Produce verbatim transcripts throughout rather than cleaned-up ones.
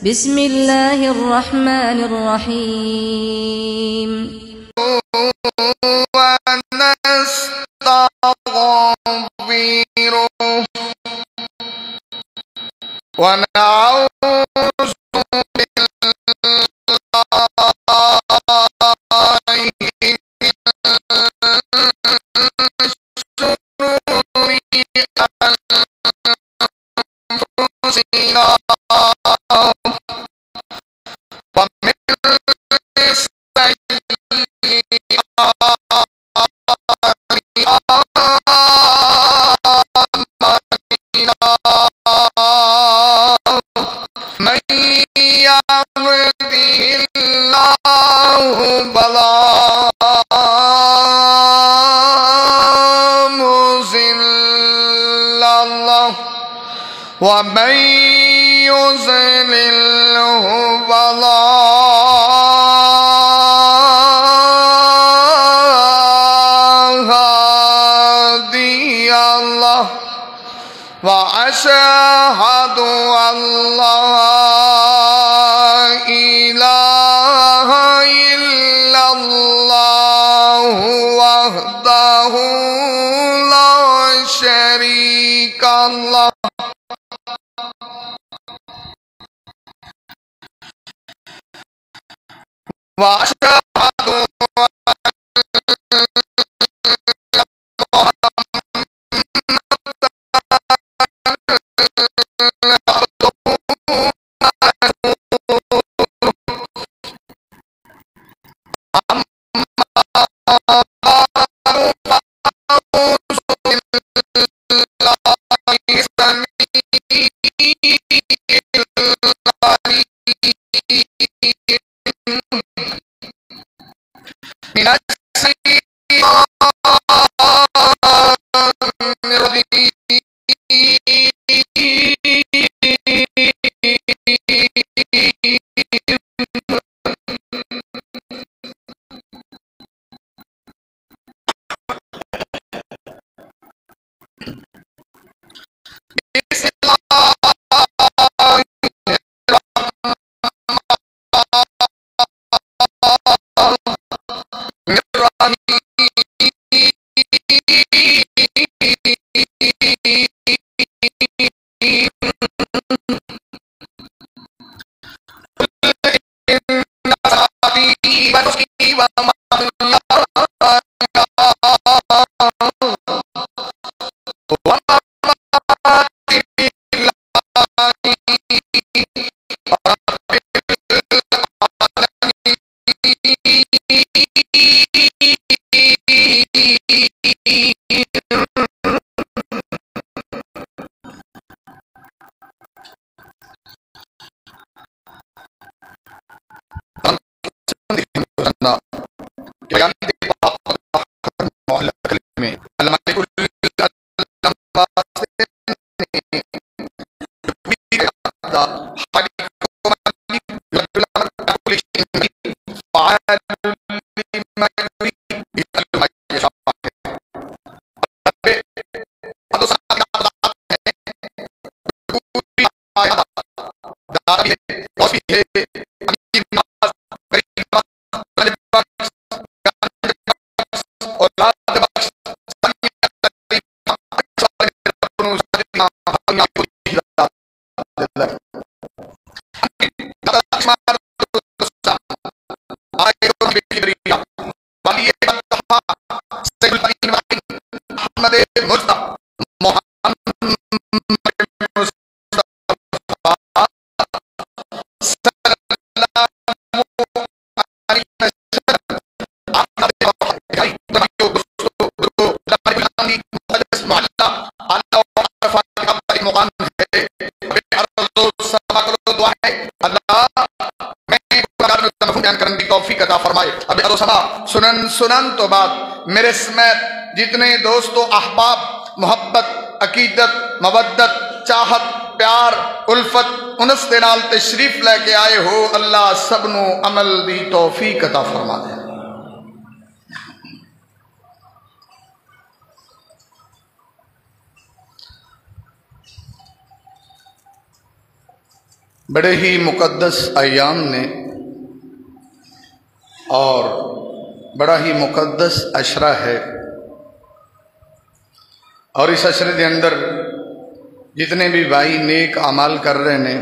بسم الله الرحمن الرحيم ونستغفره ونعوذ من يهده الله فلا مضل له ومن يضلله فلا هادي له وأشهد أن لا إله إلا الله وحده لا شريك له وأشهد من سنن سنن تو بعد میرے سمیت جتنے دوست و احباب محبت عقیدت مودت چاہت پیار الفت انس دے نال تشریف لے کے آئے ہو اللہ سب نو عمل دی توفیق عطا فرما دے. بڑے ہی مقدس ایام نے اور بڑا ہی مقدس عشرہ ہے، اور اس عشرے کے اندر جتنے بھی بھائی نیک اعمال کر رہے ہیں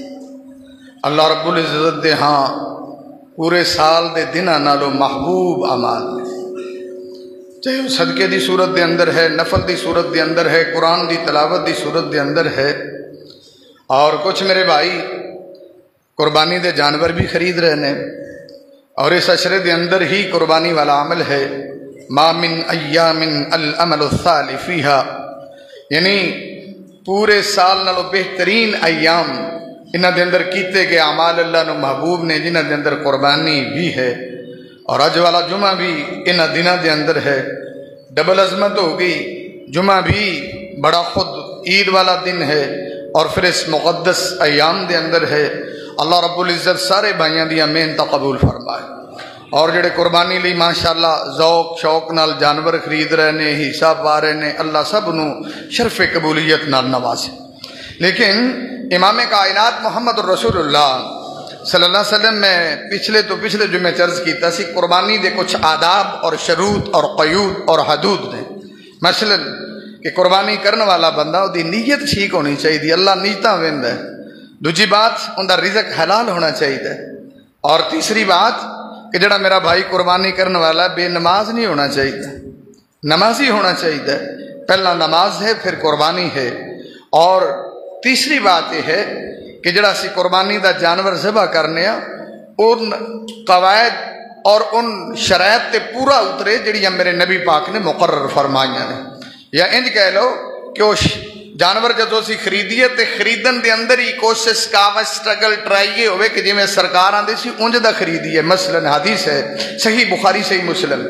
اللہ رب العزت دے ہاں پورے سال دے دناں نالوں محبوب اعمال نے، چاہے وہ صدقے دی صورت دے اندر ہے، نفل دی صورت دے اندر ہے، قرآن دی تلاوت دی صورت دے اندر ہے، اور کچھ میرے بھائی قربانی دے جانور بھی خرید رہے ہیں، اور اس عشرے دے اندر ہی قربانی والا عمل ہے۔ ما من ایام العمل الصالح فیہا، یعنی پورے سال نالوں بہترین ایام انہاں دے اندر کیتے گئے اعمال اللہ نو محبوب نے، جنہاں دے اندر قربانی بھی ہے، اور اج والا جمعہ بھی انہاں دناں دے اندر ہے۔ ڈبل عظمت ہو گئی، جمعہ بھی بڑا خود عید والا دن ہے، اور پھر اس مقدس ایام دے اندر ہے۔ اللہ رب العزت سارے بھائیاں دیاں محنت قبول فرمائے، اور جڑے قربانی لی ماشاءاللہ ذوق شوق نال جانور خرید رہے نے، حساب پا رہے نے، اللہ سب نو شرف قبولیت نال نوازے۔ لیکن امام کائنات محمد رسول اللہ صلی اللہ علیہ وسلم میں پچھلے تو پچھلے جمعے چرچ کیتا سی قربانی دے کچھ آداب اور شروط اور قیود اور حدود نے، مثلا کہ قربانی کرنے والا بندہ دی نیت ٹھیک ہونی چاہیے، اللہ نیتاں ویندا ہے۔ دوسری بات ان کا رزق حلال ہونا چاہیے، اور تیسری بات کہ جڑا میرا بھائی قربانی کرنے والا بے نماز نہیں ہونا چاہیے، نمازی ہونا چاہیے۔ پہلا نماز ہے، پھر قربانی ہے، اور تیسری بات یہ ہے کہ جڑا سی قربانی دا جانور ذبح کرنے ان قواعد اور ان شرائط تے پورا اترے جڑی میرے نبی پاک نے مقرر فرمائیاں نے، یا انج کہہ لو کہ وہ جانور جدو سی خریدیے تے خریدن دے اندر ہی کوشش کاوش سٹرگل ٹرائیے ہوئے کہ جی میں سرکار آندے سی انج دا خریدیے۔ مثلا حدیث ہے صحیح بخاری صحیح مسلم،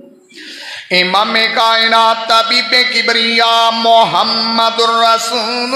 امام کائنات طبیب کبریا محمد رسول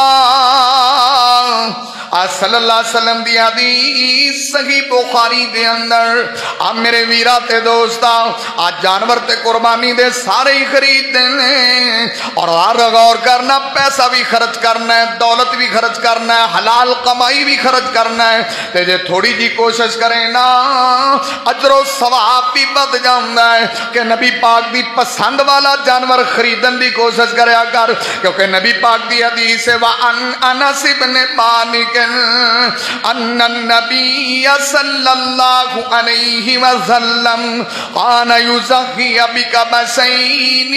اللہ صلی اللہ علیہ وسلم دی حدیث صحیح بخاری دے اندر، آ میرے ویرا تے دوستا آ جانور تے قربانی دے سارے ہی خرید دینے، اور ہر غور کرنا، پیسہ بھی خرچ کرنا ہے، دولت بھی خرچ کرنا ہے، حلال کمائی بھی خرچ کرنا ہے، تے جے تھوڑی جی کوشش کریں نا اجر و ثواب بھی بد جاندا ہے کہ نبی پاک دی پسند والا جانور خریدن دی کوشش کریا کر، کیونکہ نبی پاک دی حدیث ہے وَأَنْ أَنَسِ بْنِ مَالِكٍ ان النبی صلی اللہ علیہ وسلم قان یزخی بکبسین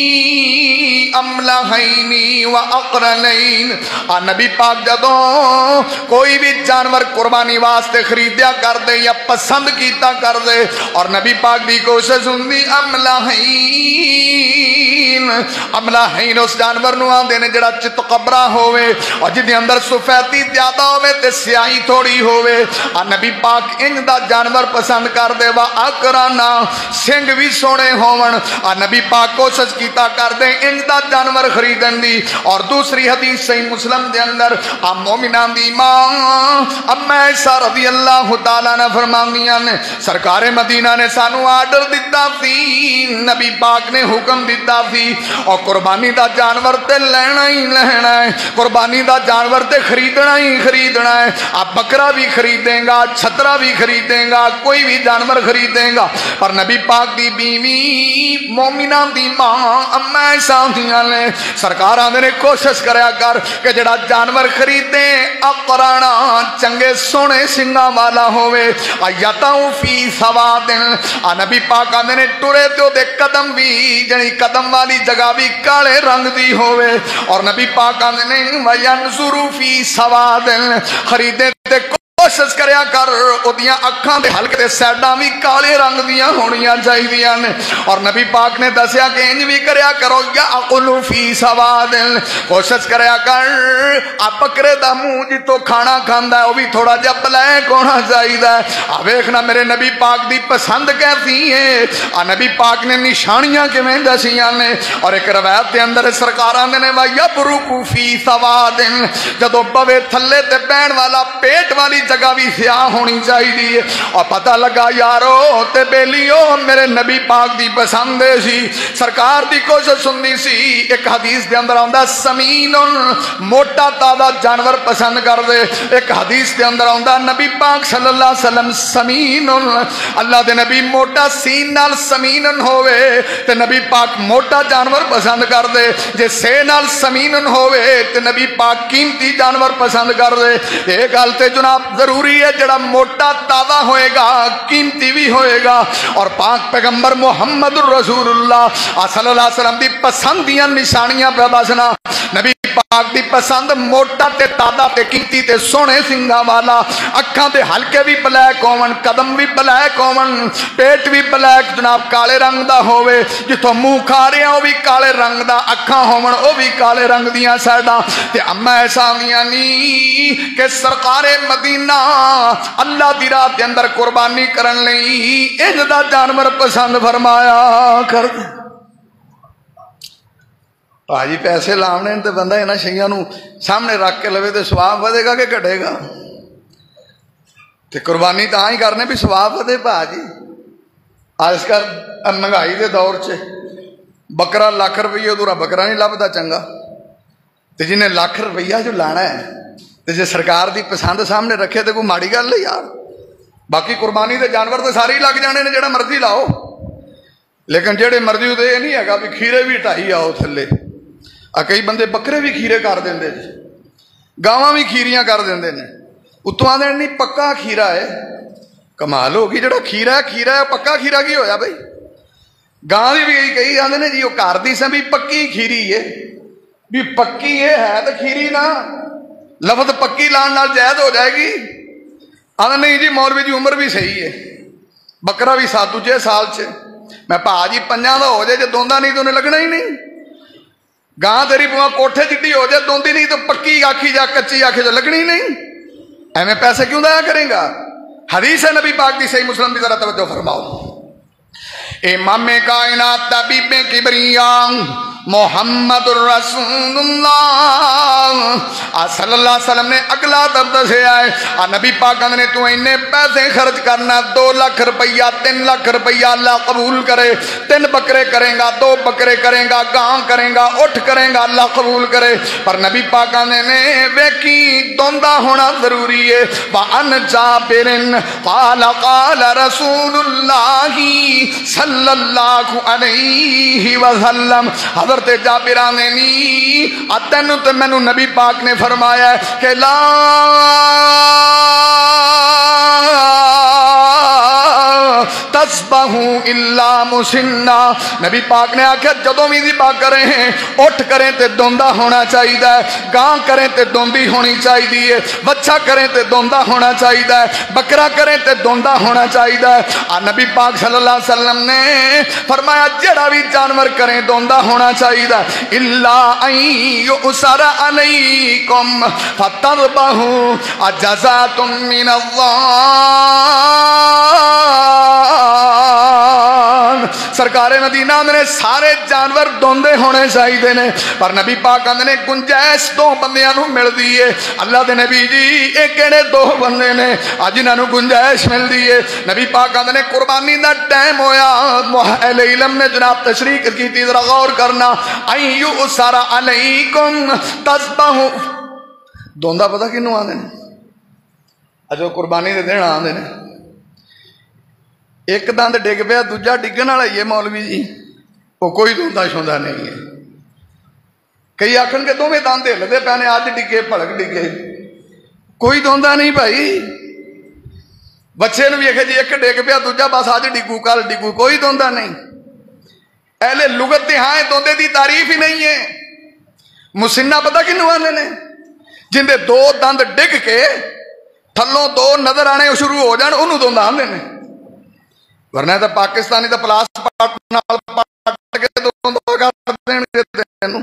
املحین و اقرنین۔ نبی پاک جدوں کوئی بھی جانور قربانی واسطے خریدیا کر دے یا پسند کیتا کر دے، اور نبی پاک دی کوشش ہوندی املحین، املحین اس جانور نو آندے نے جڑا چت قبرہ ہوئے اور جدے اندر سفیدی زیادہ ہوئے تے سیاہی تھوڑی ہوئے۔ نبی پاک انج دا جانور پسند کر دے، وا اقرانا سنگ بھی سونے ہون، نبی پاک کوشش کیتا کر دے انج دا جانور خریدن دی۔ اور دوسری حدیث صحیح مسلم دے اندر مومنان دی ماں اما عائشہ رضی اللہ تعالیٰ نے فرماندیاں نے سرکار مدینہ نے سانو آرڈر دیتا تھی، نبی پاک نے حکم دیتا تھی، اور قربانی دا جانور تے لینا ہی لینا ہے، قربانی دا جانور تے خریدنا ہی خریدنا ہے۔ آپ بکرا بھی خریدیں گا، چھترا بھی خریدیں گا، کوئی بھی جانور خریدیں گا، پر نبی پاک دی بیوی مومنان دی ماں اما عائشہ دیاں نے سرکار آندے نے کوشش کریا کر کہ جڑا جانور خریدیں اقرانا چنگے سونے سنگا والا ہوئے، ایتاؤ فی سوادن، نبی پاک آندے نے ٹرے تے دے قدم بھی جنی قدم والی جگہ بھی کالے رنگ دی ہوئے، اور نبی پاک آندے نے وینظروا فی سوادن، خریدے تے کوشش کریا کر اودیاں اکھاں دے حلقے تے سیڈاں بھی کالے رنگ دیاں ہونیاں چاہیدیاں نے، اور نبی پاک نے دسیا کہ انج بھی کریا کرو یاقل فی سوادن، کوشش کریا کر آ بکرے دا منہ جتوں کھانا کھاندا ہے وہ بھی تھوڑا جہا بلیک ہونا چاہیدا ہے۔ آ ویکھنا میرے نبی پاک دی پسند کیسی ہے، آ نبی پاک نے نشانیاں کیویں دسیاں نے، اور ایک روایت دے اندر سرکاراں دے نے وا یبرق فی سوادن، جدوں پوے تھلے تے بہن والا پیٹ والی جگہ بھی سیاہ ہونی چاہیے. اور پتہ لگا یارو تے بیلیو میرے نبی پاک دی پسند سی, سرکار دی کوشش سننی سی. ایک حدیث دے اندر آندا سمین موٹا تازہ جانور پسند کر دے. ایک حدیث دے اندر آندا نبی پاک صلی اللہ علیہ وسلم سمین, اللہ دے نبی موٹا سین نال سمین ہوئے تے نبی پاک موٹا جانور پسند کر دے. جے سے نال سمین ہوئے تے نبی پاک قیمتی جانور پسند کر دے. یہ گل تے جناب ضروری ہے, جڑا موٹا تازہ ہوئے گا قیمتی بھی ہوئے گا. اور پاک پیغمبر محمد الرسول اللہ صلی اللہ علیہ وسلم دی پسندیاں نشانیاں پہ دسنا. نبی پاک دی پسند موٹا تے تازہ تے قیمتی تے سونے سنگا والا, اکھاں تے ہلکے بھی بلیک ہون, قدم بھی بلیک ہون, پیٹ بھی بلیک جناب کالے رنگ دا ہوئے, جتوں منہ کھا رہے ہیں وہ بھی کالے رنگ دا, اکھاں ہون وہ بھی کالے رنگ دیاں سیڈاں. تے اما ایسا گیاں نہیں کہ سرکار مدینہ اللہ دی راہ دے اندر قربانی کرن لئی انج دا جانور پسند فرمایا کر دے. بھاجی پیسے لاونے تے بندہ انہاں شیاں نو سامنے رکھ کے لوے تے ثواب ودے گا کہ گھٹے گا؟ تے قربانی تاں ہی کرنے بھی ثواب ودے. بھاجی آج کل مہنگائی دے دور چ بکرا لاکھ روپیے ادھورا بکرا نہیں لبدا چنگا. تے جنہیں لاکھ روپیہ جو لانا ہے تے جے سرکار دی پسند سامنے رکھے تے کوئی ماڑی گل ہے یار. باقی قربانی دے جانور تے سارے ہی لگ جانے نے, جڑا مرضی لاؤ, لیکن جڑے مرضی تے یہ نہیں ہے بھی کھیرے بھی ٹائی آؤ تھلے. کئی بندے بکرے بھی کھیرے کر دیں, گاواں بھی کھیریاں کر دیں, اتوں آدھے نہیں پکا کھیرا ہے. کمال ہوگی, جڑا کھیرا ہے کھیرا ہے, پکا کھیرا کی ہویا بھائی؟ گاں بھی بھی کئی آدھے نے جی وہ گھر دی سے بھی پکی کھیری ہے, بھی پکی یہ ہے تو کھیری نہ لفظ پکی لان نال جائز ہو جائے گی. آدھے نہیں جی مولوی جی عمر بھی صحیح ہے, بکرا بھی سات دوجے سال چ. میں پا جی پنجاں دا ہو جائے جے دوندا نہیں تو انہیں لگنا ہی نہیں. گاں تیری پواں کوٹھے جڈی ہو جائے دوندی نہیں تو پکی آکھی جا کچی آکھی جا لگنی نہیں. ایویں پیسے کیوں دایا کریں گا؟ حدیث ہے نبی پاک دی, صحیح مسلم دی, ذرا توجہ فرماؤ. امام کائنات طبیب کبریاء محمد الرسول اللہ صلی اللہ علیہ وسلم نے اگلا درد سے آئے. نبی پاک نے تو انہیں پیسے خرچ کرنا, دو لاکھ روپیہ تین لاکھ روپیہ اللہ قبول کرے. تین بکرے کریں گا, دو بکرے کریں گا, گاں کریں گا, اٹھ کریں گا, اللہ قبول کرے. پر نبی پاک نے ویکھی دوندا ہونا ضروری ہے. وَأَنْ جَابِرٍ قَالَ قَالَ رَسُولُ اللَّهِ صلی اللہ علیہ وسلم. حضرت جابر نے نہیں اتنو تے مینوں نبی پاک نے فرمایا ہے کہ لا تذبحوا الا مسنا. نبی پاک نے آخیا جدوں بھی ذبح کریں اٹھ کریں تے دوندا ہونا چاہیے, گاں کریں تے دوندی ہونی چاہیے, بچہ کریں تے دوندا ہونا چاہیے, بکرا کریں تے دوندا ہونا چاہیے. آ نبی پاک صلی اللہ علیہ وسلم نے فرمایا جڑا بھی جانور کریں دوندا ہونا چاہیے. الا ان یؤسر علیکم فتذبحوا جزاء من اللہ. سرکار مدینہ نے سارے جانور دوندے ہونے چاہیے نے, پر نبی پاک نے گنجائش دو بندیاں نو ملدی ہے. اللہ دے نبی جی یہ کہڑے دو بندے نے جنہاں نو گنجائش ملدی ہے؟ نبی پاک نے قربانی دا ٹائم ہویا, اہل علم نے جناب تشریح کی, ذرا غور کرنا. ایو اسارا علیکم تذبحوا, دوندا پتہ کینوں آندے نے؟ اجو قربانی دے دین آندے نے. ایک دند ڈگ پیا دوجا ڈگن والا ہی ہے مولوی جی, وہ کوئی دوندا شوندا نہیں ہے. کئی آخن کے دونوں دند ہلتے پے نے, اج ڈگے پھڑک ڈگے, کوئی دوندا نہیں بھائی. بچے نو ویکھے جی ایک ڈگ پیا دوجا بس اج ڈگو کل ڈگو, کوئی دوندا نہیں. اہل لغت دے ہاں دوندے دی تعریف ہی نہیں ہے. مسنہ پتہ کینوں آندے نے؟ جن دے دو دند ڈگ کے تھلوں دو نظر آنے شروع ہو جان انہوں دوندا آندے نے. ورنہ تو پاکستانی تو پلاس پاٹ نال پاٹ کے دوندا کر دین گے تینوں.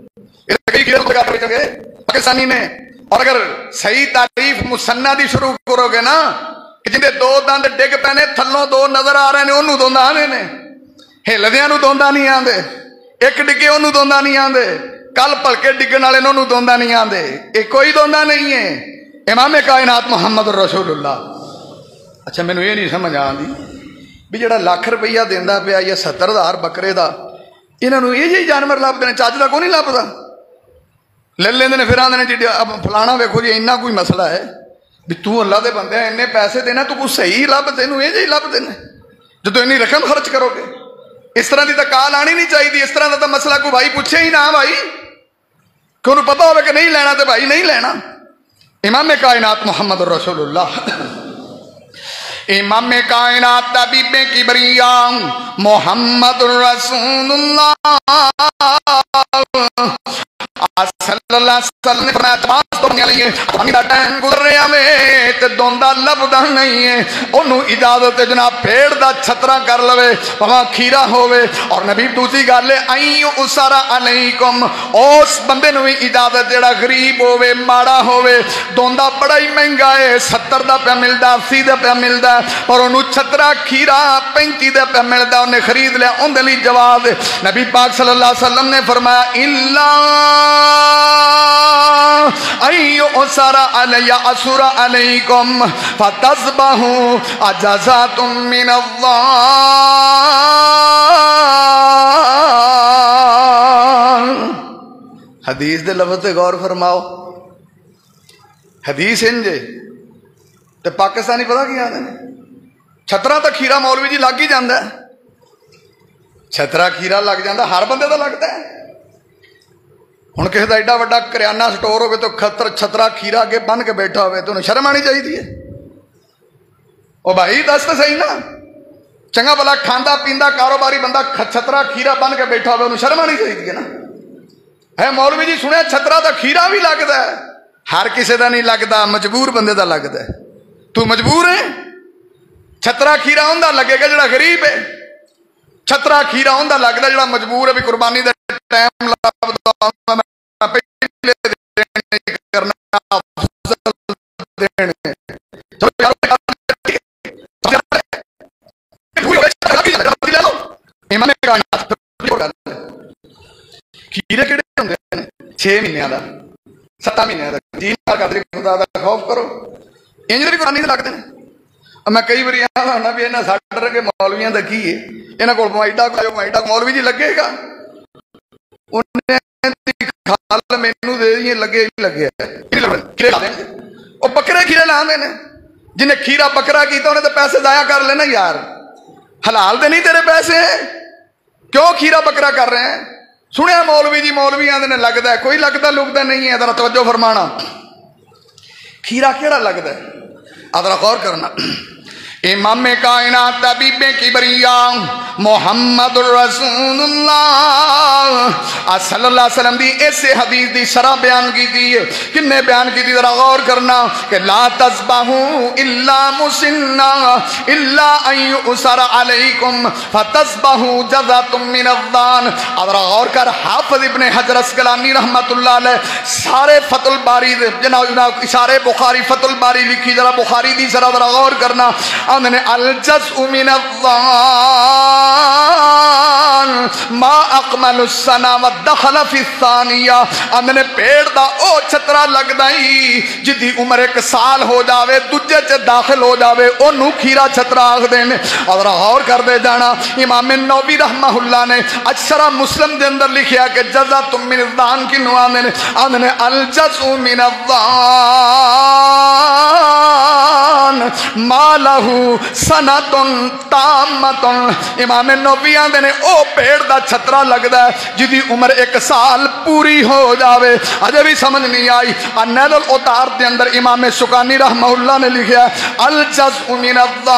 پاکستانی نے. اور اگر صحیح تعریف مسنہ دی شروع کرو گے نا کہ جن دے دو دند ڈگ پے نے تھلوں دو نظر آ رہے نے انہوں دوندا آندے نے. ہلدیاں نو دوندا نہیں آندے, ایک ڈگے انہوں دوندا نہیں آندے, کل پلکے ڈگن والے انہوں دوندا نہیں آندے. یہ کوئی دوندا نہیں ہے. امام کائنات محمد رسول اللہ. اچھا مینوں یہ نہیں سمجھ آتی بھی جڑا لاکھ روپیہ دینا پیا یا ستر ہزار بکرے دا انہوں یہ جی جانور لبتے ہیں چج کا کو نہیں لبتا لے لیں پھر آدھے جی فلانا ویکو جی اینا کوئی مسئلہ ہے بھی تو اللہ دے بندے ہیں پیسے دینا تو کچھ صحیح لب تینوں یہ جی لبتے ہیں جب اینی رقم خرچ کرو گے. اس طرح کی تو کال آنی نہیں چاہیے. اس طرح کا تو مسئلہ کوئی بھائی پوچھے ہی نہ بھائی کہ انہوں پتا ہوگا کہ نہیں لینا تو بھائی نہیں لینا. امام کائنات محمد رسول اللہ امام کائنات طبیب کبریا محمد رسول اللہ صلی اللہ علیہ وسلم نے فرمایا تماس تو نہیں ہے ہمیں دا ٹائم گزر رہا میں تے دوندا لبدا نہیں ہے انہوں اجازت جناب پیڑ دا چھترا کر لوے وہاں کھیرا ہووے. اور نبی دوسری گل ہے ایو اسرا علیکم اس بندے نو اجازت جڑا غریب ہووے ماڑا ہووے دوندا بڑا ہی مہنگا ہے ستر دا پہ ملدا اسی دا پہ ملدا اور انہوں چھترا کھیرا پینتی دا پہ ملدا انہیں خرید لیا ان دلی جواز. نبی پاک صلی اللہ علیہ وسلم نے فرمایا الا ایو اسر علی اسر علیکم فتصبحوا اجازات من اللہ. حدیث دے لفظ تے غور فرماؤ. حدیث انجے تے پاکستانی پتہ کی آدھے چھترا تا کھیرا مولوی جی لگ ہی جاندہ ہے. چھترا کھیرا لگ جاندہ ہر بندے دا لگتا ہے. ہوں کسی کا ایڈا وڈا کریانہ سٹور ہوگی تو خطر چھترا کھیرا اگے بن کے بیٹھا ہوئے تو انہیں شرم آنی چاہیے. وہ بھائی دس تو صحیح نا چنگا بلا کھانا پیندا کاروباری بندہ چھترا کھیرا بن کے بیٹھا ہوئے انہیں شرم آنی چاہیے نا. ہے مولوی جی سنیا چھترا دا کھیرا بھی لگتا ہے ہر کسی دا نہیں لگتا مجبور بندے دا لگتا ہے. تو مجبور ہے چھترا کھیرا اوندا لگے گا جڑا غریب ہے. چھترا کھیرا اوندا لگتا جڑا مجبور ہے بھی قربانی دے ٹائم لگتا کھیرے کہڑے ہوندے ہیں چھ مہینے کا سات مہینے کا تین قدر خدا دا خوف کرو انج بھی قربانی لگتے ہیں. میں کئی بار آنا بھی یہاں ساڈے رگے مولویاں دا کی ہے یہاں کو ایڈا کو ایڈا مولوی جی لگے گا کھال مینوں دے دیے لگے نہیں لگے وہ بکرے کھیرے لا دے جنہیں کھیرا بکرا کیتا انہیں تو پیسے ضائع کر لینا یار. حلال دے نہیں تیرے پیسے کیوں کھیرا بکرا کر رہے ہیں. سنیا مولوی جی مولوی آدھے لگتا ہے کوئی لگتا لگتا نہیں ہے. ذرا توجہ فرمانا کھیرا کیڑا لگتا ہے ذرا غور کرنا. امام کائنات طبیب کبریا محمد رسول اللہ صلی اللہ علیہ وسلم دی ایسے حدیث دی شرح بیان کی دی کن نے بیان کی دی ذرا غور کرنا کہ لا تذبحوا الا مسنا الا ان يؤثر علیکم فتذبحوا جزاۃ من الضان. ذرا غور کر حافظ ابن حجر اسقلانی رحمت اللہ علیہ سارے فتح الباری جناب جناب اشارے بخاری فتح الباری لکھی ذرا بخاری دی شرح ذرا غور کرنا. الجزء من الظان ما اقمل السنا والدخل في الثانیہ. اندنے پیڑ دا او چھترا لگدا ہی جدی عمر ایک سال ہو جاوے دوجے چ داخل ہو جاوے اونوں کھیرا چھترا آکھدے نے. اور غور کردے جانا امام نووی رحمہ اللہ نے اشرح مسلم دے اندر لکھیا کہ جزاۃ من الظان کی نو آندے نے آندے الجزء من الظان ما لہو سنتن تامتن. امام نووی آندے نے او پیڑ دا چھترا لگدا ہے جدی عمر ایک سال پوری ہو جاوے. اجے بھی سمجھ نہیں آئی. نیل الاوتار دے اندر امام شوکانی رحمہ اللہ نے لکھیا الجزء من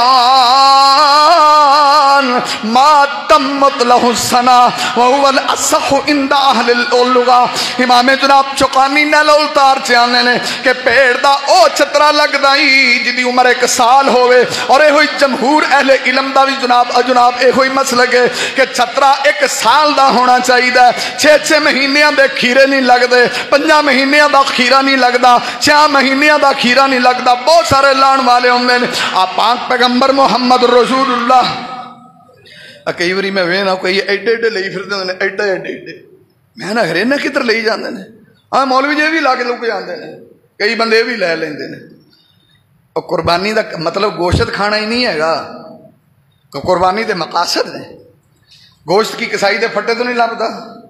الظان ما تمت له السنا وهو الاصح عند اهل اللغہ. امام جناب شوکانی نیل الاوتار چ آندے نے کہ پیڑ دا او چھترا لگدا ہی جدی عمر ایک سال ہوئے. اور یہ ہوئی جمہور اہل علم دا بھی جناب جناب یہ ہوئی مسلک ہے کہ چھترا ایک سال دا ہونا چاہیے. چھ چھ مہینیاں دے کھیرے نہیں لگتے پنجا مہینیاں دا کھیرا نہیں لگتا چھ مہینیاں دا کھیرا نہیں لگتا. بہت سارے لان والے ہوندے نے. آپ پاک پیغمبر محمد رسول اللہ کئی باری میں وینا کوئی ایڈے ایڈے لئی پھرتے ہوندے نے ایڈے ایڈے ایڈے میں نہ ہرے نہ کدھر لئی جاندے نے. ہاں مولوی جی بھی لا کے لوگ جاندے نے کئی بندے بھی لے لیندے نے. اور قربانی دا مطلب گوشت کھانا ہی نہیں ہے. قربانی دے مقاصد نے. گوشت کی کسائی دے پھٹے تو نہیں لبدا.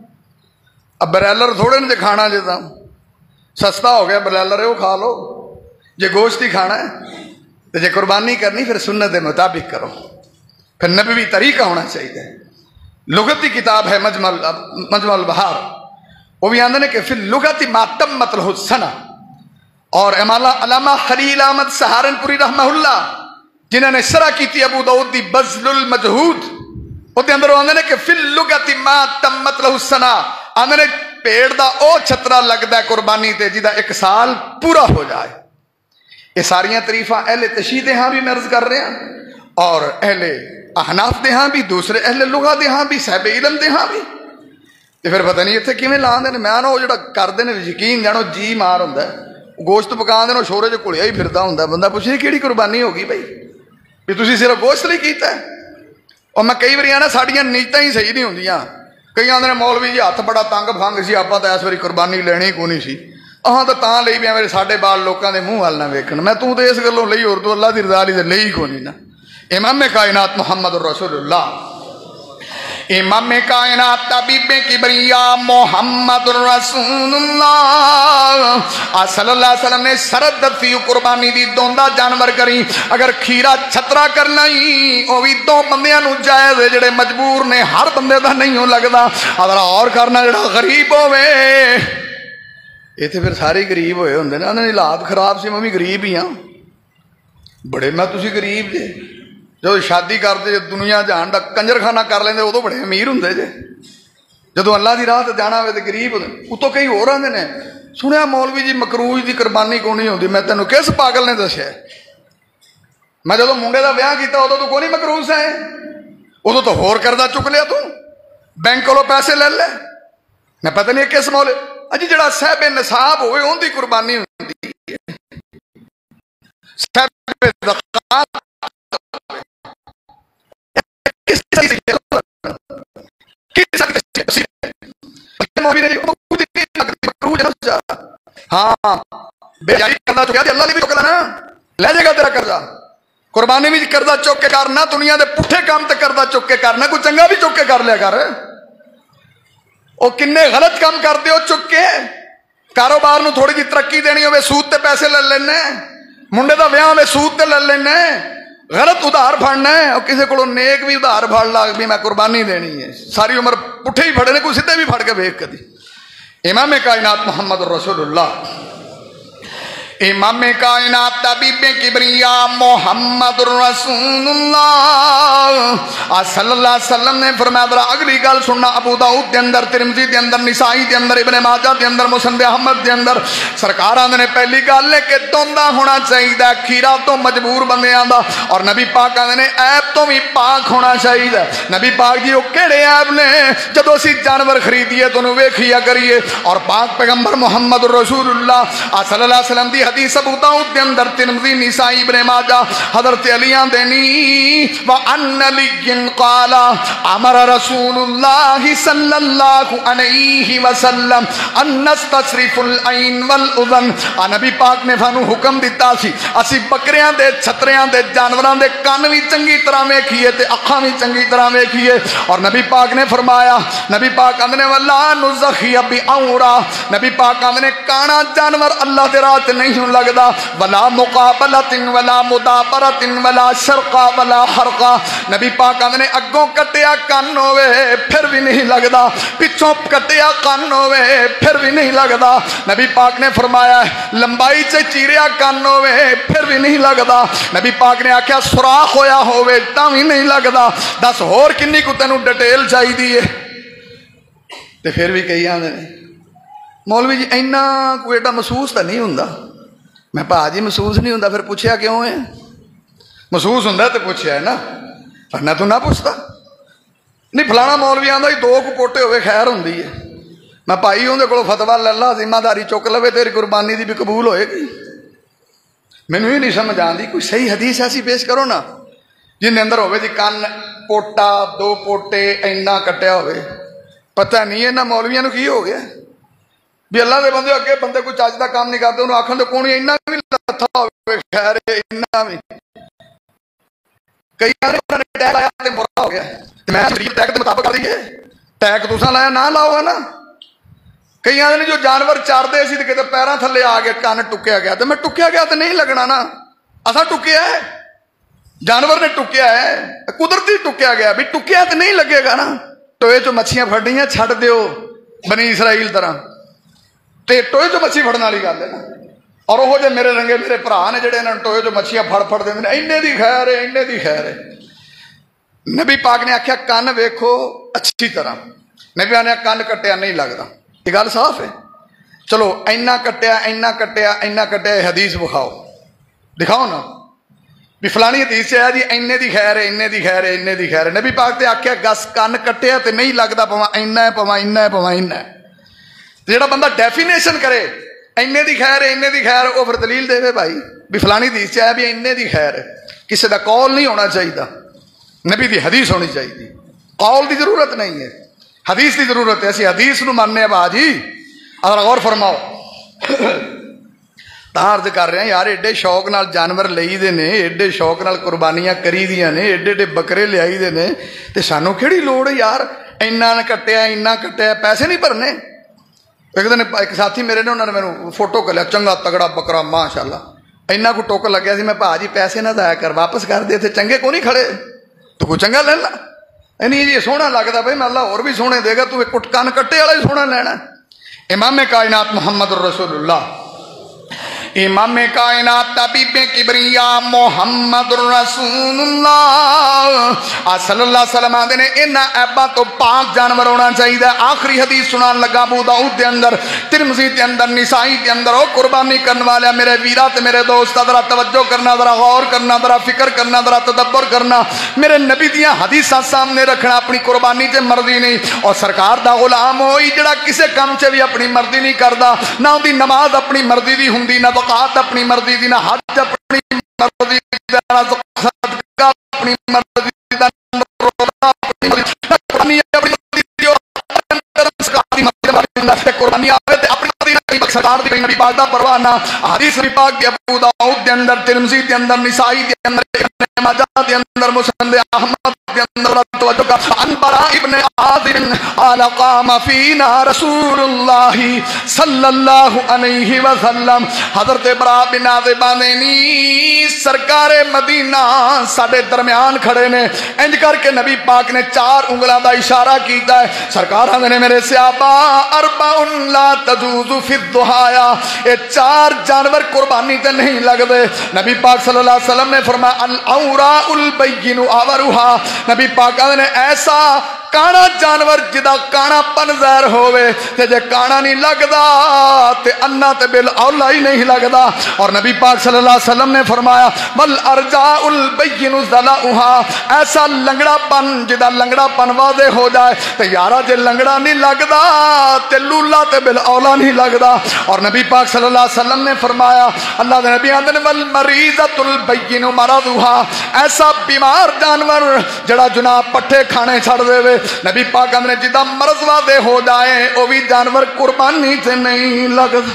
اب برائلر تھوڑے نے جے کھانا جے تا سستا ہو گیا برائلر ہے وہ کھا لو. جے گوشت ہی کھانا ہے تو جے قربانی کرنی پھر سنت دے مطابق کرو. پھر نبوی طریقہ ہونا چاہیے. لغتی کتاب ہے مجمع مجمع البحار, وہ بھی آندے نے کہ پھر لغتی ما تمت له السنہ. اور علامہ خلیل احمد سہارنپوری رحمہ اللہ جنہوں نے شرح کی تھی ابو داؤد دی بذل المجہود, وہ دے اندر آندے نے کہ فی اللغت ما تمت له السنہ. آندے نے پیڑ دا او چھترا لگدا ہے قربانی تے جدا ایک سال پورا ہو جائے. یہ ساریاں تعریفاں اہل تشیع دے ہاں بھی میں عرض کر رہے ہیں اور اہل احناف دے ہاں بھی, دوسرے اہل لغہ دے ہاں بھی, صاحب علم دے ہاں بھی. تے پھر پتہ نہیں اتنے کیویں لاندے نے. میں نا وہ جڑا کردے نے یقین جانو جی مار ہوندا ہے. گوشت پکا دے شورے چ گھلیا ہی پھردا ہوندا ہے. بندہ پوچھے کیڑی قربانی ہوگی بھائی بھی تسی صرف گوشت لئی کیتا ہے. اور میں کئی باری آنا ساڈیاں نیتاں ہی صحیح نہیں ہوندیاں. کئی آندے نے مولوی جی ہاتھ بڑا تنگ فنگ سی آپاں تے اس واری قربانی لینی کو نہیں سی. اہاں تو تاں لئی بھی میرے ساڈے بال لوکاں دے منہ وال نہ ویکھن. میں تو تے اس گلوں لئی اور تو اللہ دی رضا لئی تے لئی کو نہیں نا. امام کائنات محمد رسول اللہ, امام کائنات طبیب کبریا محمد رسول اللہ صلی اللہ علیہ وسلم نے سرد فی قربانی دی دوندا جانور کری. اگر کھیرا چھترا کرنا ہی وہ بھی دو بندیاں نو جائز ہے جڑے مجبور نے, ہر بندے دا نہیں ہو لگدا. اگر اور کرنا جڑا غریب ہوے, یہ تو پھر سارے غریب ہوئے ہوندے نے. انہاں دی حالات خراب سی, میں بھی غریب ہی ہاں. بڑے میں تسی غریب جے. جدو شادی کرتے دنیا جہان دا کنجر خانہ کر لیندے ادو بڑے امیر ہوندے جے. جدو اللہ دی راہ تے جانا ہوئے تے غریب ہوندے. اتوں کئی ہور آندے نے سنیا مولوی جی مکروہ دی قربانی کو نہیں ہوندی. میں تینوں کس پاگل نے دسیا؟ میں جدو منڈے دا بیاہ کیتا ادو تو کوئی نہیں مکروہ سے, ادو تو ہور کردہ چک لیا تو بینک کولوں پیسے لے لے. میں پتہ نہیں کس مولے اجی جڑا صاحب نصاب ہوئے اون دی قربانی ہوندی ہے. صاحب زکات ہاں بے جاری کرنا چکیا اللہ نے بھی چکلا نا, لے جائے گا تیرا قرضہ. قربانی بھی قرضہ چک کے کرنا, دنیا دے پٹھے کام تے قرضہ چک کے کرنا, کوئی چنگا بھی چک کے کر لیا کر. وہ کنے غلط کام کرتے ہو چک کے. کاروبار نو تھوڑی جی ترقی دینی ہوئے سود تے پیسے لے لینے, منڈے دا ویاہ ہوئے سود تے لے لینے, غلط ادھار پھڑنا ہے. اور کسی کو نیک بھی ادھار پھڑ لا بھی میں قربانی دینی ہے, ساری عمر پٹھے ہی پھڑے نے, کوئی سیدھے بھی پھڑ کے ویکھ کدی. امام کائنات محمد رسول اللہ, امام کائنات طبیب کبریا محمد رسول اللہ صلی اللہ علیہ وسلم نے فرمایا ذرا اگلی گل سننا. ابو داؤد دے اندر, ترمذی دے اندر, نسائی دے اندر, ابن ماجہ دے اندر, مسند احمد دے اندر سرکار نے پہلی گل ہے کہ دوندا ہونا چاہیے کھیرا تو مجبور بندیاں دا. اور نبی پاک نے عیب تو بھی پاک ہونا چاہیے. نبی پاک جی وہ کہڑے عیب نے؟ جدو اسی جانور خریدیے تو ویکھیا کریے. اور پاک پیغمبر محمد رسول اللہ صلی اللہ علیہ وسلم دی حدیث ابو داؤد دے اندر, ترمذی, نسائی, ابن ماجہ, حضرت علی دینی وان علی قال امر رسول اللہ صلی اللہ علیہ وسلم ان نستصرف العین والاذن. نبی پاک نے سانو حکم دیتا سی اسی بکریاں دے, چھتریاں دے, جانوراں دے کان بھی چنگی طرح ویکھیے تے اکھاں بھی چنگی طرح ویکھیے. اور نبی پاک نے فرمایا, نبی پاک اندنے ولا نزخی بعورا, نبی پاک اندنے کانا جانور اللہ دے راہ تے نہیں لگدا, ولا مقابلت ولا مدابرت ولا شرقا ولا حرقا. نبی پاک اندنے اگوں کٹیا کان ہوئے پھر بھی نہیں لگدا, پچھوں کٹیا کان ہوئے پھر بھی نہیں لگدا. نبی پاک نے فرمایا لمبائی سے چیریا کان ہوئے پھر بھی نہیں لگدا. نبی پاک نے آکھیا سوراخ ہویا ہوئے تاں بھی نہیں لگدا. دس ہور کنی کو تینوں ڈیٹیل چاہیے. تے پھر بھی کئی آندے نے مولوی جی اینا کوئی ایڈا محسوس تو نہیں ہوندا. میں پا جی محسوس نہیں ہوندا, پھر پوچھیا کیوں ہے؟ محسوس ہوندا تے پوچھیا ہے نا, ورنہ تو نہ پوچھتا. نہیں فلانا مولوی آندا دو کو پوٹے ہوئے خیر ہوندی ہے. میں پائی اندر کو فتوا لے لا, ذمہ داری چک لوے, تیری قربانی دی بھی قبول ہوئے گی. مینوں یہ نہیں سمجھ آندی, کوئی صحیح حدیث ایسی پیش کرو نا جن دے اندر ہوئے جی کان پوٹا دو پوٹے اینا کٹیا ہوئے. پتہ نہیں ہے نا مولویاں نو کی ہو گیا. بھی اللہ دے بندے اگے بندے کوئی چج دا کام نہیں کرتے انہوں آکھن دے کونی اینا بھی لتھا ہوئے خیر اینا بھی کئی نے ٹیک لایا تے برا ہو گیا میں ٹیک دے مطابق کر دیئے ٹیک تساں لایا نہ لاؤ نا کئی نے جو جانور چار دے سی تے پیراں تھلے آ گئے کان ٹکیا گیا تو میں ٹکیا گیا تو نہیں لگنا نا اساں ٹکیا ہے جانور نے ٹکیا ہے قدرتی ٹکیا گیا بھی ٹکیا تو نہیں لگے گا نا ٹوئے چو مچھیاں پھڑنیاں چھڑ دیو بنی اسرائیل طرح تے ٹوئے چو مچھی پھڑنا والی گل ہے نا اور وہ جو میرے رنگے میرے بھرا نے جڑے انہوں ٹوئے چو مچھیاں پھڑ پھڑ دیں اینے دی خیر ہے اینے دی خیر ہے نبی پاک نے آکھیا کان ویکھو اچھی طرح نبی نے کان کٹیا نہیں لگتا یہ گل صاف ہے چلو اینا کٹیا اینا کٹیا اینا کٹیا حدیث بخاؤ دکھاؤ نا بھی فلانی حدیث ہے جی اینے دی خیر ہے اینے دی خیر ہے اینے دی خیر ہے نبی پاک تے آکھیا گس کان کٹیا تے نہیں لگتا پواں اینا ہے پواں اینا ہے پواں اینا ہے جڑا بندہ ڈیفینیشن کرے اینے دی خیر ہے اینے دی خیر وہ پھر دلیل دے بھائی بھی فلانی حدیث ہے بھی اینے دی خیر ہے کسی دا قول نہیں ہونا چاہیے نبی دی حدیث ہونی چاہیے قول دی ضرورت نہیں ہے حدیث دی ضرورت ہے اسی حدیث نو ماننے ہیں با جی اگر غور فرماؤ عرض کر رہے ہیں یار ایڈے شوق نال جانور لئی دے نے ایڈے شوق نال قربانیاں کری دیاں نے ایڈے ایڈے بکرے لے آئی دے نے تے سانو کیڑی لوڑ یار اینا نہ کٹیا اینا کٹیا پیسے نہیں بھرنے ایک دن ایک ساتھی میرے نے انہوں نے میرے فوٹو کر لیا چنگا تگڑا بکرا ماشاء اللہ اینا کو ٹوک لگ گیا سی میں پا جی پیسے نہ ضائع کر واپس کر دے تھے چنگے کو نہیں کھڑے تو کوئی چنگا لینا نہیں جی سونا لگتا بھائی میں اللہ اور بھی سونے دے گا تو ایک کان کٹے والا ہی سونا لینا امام کائنات محمد الرسول اللہ امام کائنات طبیب کبریا محمد رسول اللہ صلی اللہ علیہ وسلم آدھے نے انہا ایبا تو پاک جانور ہونا چاہیے آخری حدیث سنان لگا ابو داؤد دے اندر ترمذی دے اندر نسائی دے اندر او قربانی کرنے والے میرے ویرات میرے دوست ذرا توجہ کرنا ذرا غور کرنا ذرا فکر کرنا ذرا تدبر کرنا میرے نبی دیاں حدیثاں سامنے رکھنا اپنی قربانی تے مرضی نہیں اور سرکار دا غلام ہوئی جڑا کسے کام چے بھی اپنی مرضی نہیں کردا نہ دی نماز اپنی مرضی دی ہوندی نہ زکات اپنی مرضی دی نہ حج اپنی مرضی دی نہ صدقہ اپنی مرضی دی نہ روزہ اپنی مرضی دی نہ اپنی مرضی دی اور قربانی آوے تے اپنی مرضی دی نہ سرکار دی نبی پاک دا پروانہ حدیث نبی پاک دی ابو داؤد دے اندر ترمذی دے اندر نسائی دے اندر ابن ماجہ دے اندر مسند احمد دے اندر توجہ کا عن براء ابن عازب قال قام فينا رسول الله صلی اللہ علیہ وسلم حضرت براء بن عازب نے سرکار مدینہ ساڈے درمیان کھڑے نے انج کر کے نبی پاک نے چار انگلاں دا اشارہ کیتا ہے سرکار نے میرے صحابہ اربع لا تجوز فی الضحایا اے چار جانور قربانی تے نہیں لگدے نبی پاک صلی اللہ علیہ وسلم نے فرمایا الاوراء البین اورها نبی پاک نے ایسا کانا جانور جدا کانا پن زہر ہوئے تے جے کانا نہیں لگدا تے انا تے بل اولا ہی نہیں لگدا اور نبی پاک صلی اللہ علیہ وسلم نے فرمایا بل ارجاء البین ذلعها ایسا لنگڑا پن جدا لنگڑا پن واضح ہو جائے تے یارا جے لنگڑا نہیں لگدا تے لولا تے بل اولا نہیں لگدا اور نبی پاک صلی اللہ علیہ وسلم نے فرمایا اللہ دے نبی آدھن والمریضۃ البین مرضها ایسا بیمار جانور جڑا جناب پٹھے کھانے چھڑ دے وے نبی پاک نے جدا مرض واضح ہو جائے وہ بھی جانور قربانی سے نہیں لگتا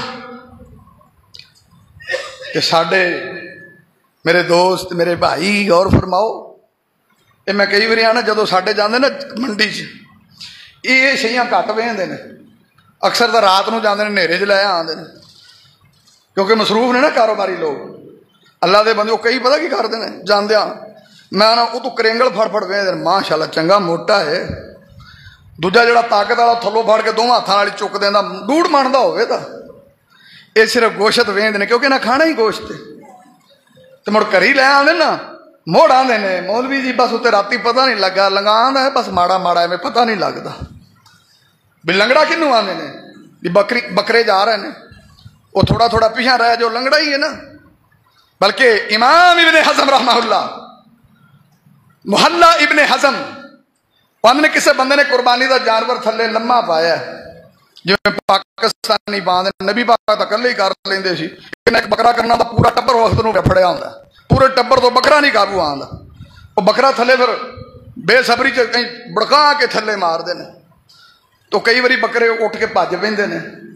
کہ ساڈے میرے دوست میرے بھائی غور فرماؤ یہ میں کئی باری آنا جدو ساڈے جاندے نا منڈی چ یہ شیاں گھٹ وہندے نے اکثر تو رات نو جاندے نے نیرے چ لے آندے نے کیونکہ مصروف نے نا کاروباری لوگ اللہ دے بندے کئی پتہ کی کرتے ہیں جاندیاں میں نا وہ تو کرینگل پھڑ پھڑ وے ماشاء اللہ چنگا موٹا ہے دوجا جڑا طاقت والا تھلو پھڑ کے دونوں ہاتھوں والی چک دینا ڈوڑ منتا ہوئے تا یہ صرف گوشت ویند نے کیونکہ نہ کھانا ہی گوشت تو مڑ کر ہی لے آدھے نا موڑ آدھے نے مولوی جی بس اتنے رات پتہ نہیں لگا لگا ہے بس ماڑا ماڑا ہے میں پتہ نہیں لگتا بھی لنگڑا کنوں آدھے نے بھی بکری بکرے جا رہے ہیں وہ تھوڑا تھوڑا پیچھا رہا جو لنگڑا ہی ہے نا بلکہ امام ابن حزم رحمہ اللہ محلہ ابن حزم نے کسے بندے نے قربانی دا جانور تھلے لمحہ پایا ہے جو پاکستانی باندھ نبی پاک تا کلے ہی کر لیندے سی ایک بکرا کرنا دا پورا ٹبر وقت نو پھڑیا ہوندا پورے ٹبر تو بکرا نہیں قابو آندا وہ بکرا تھلے پھر بے صبری چ بڑکا کے تھلے مار دے نے تو کئی باری بکرے اٹھ کے بھج پیندے نے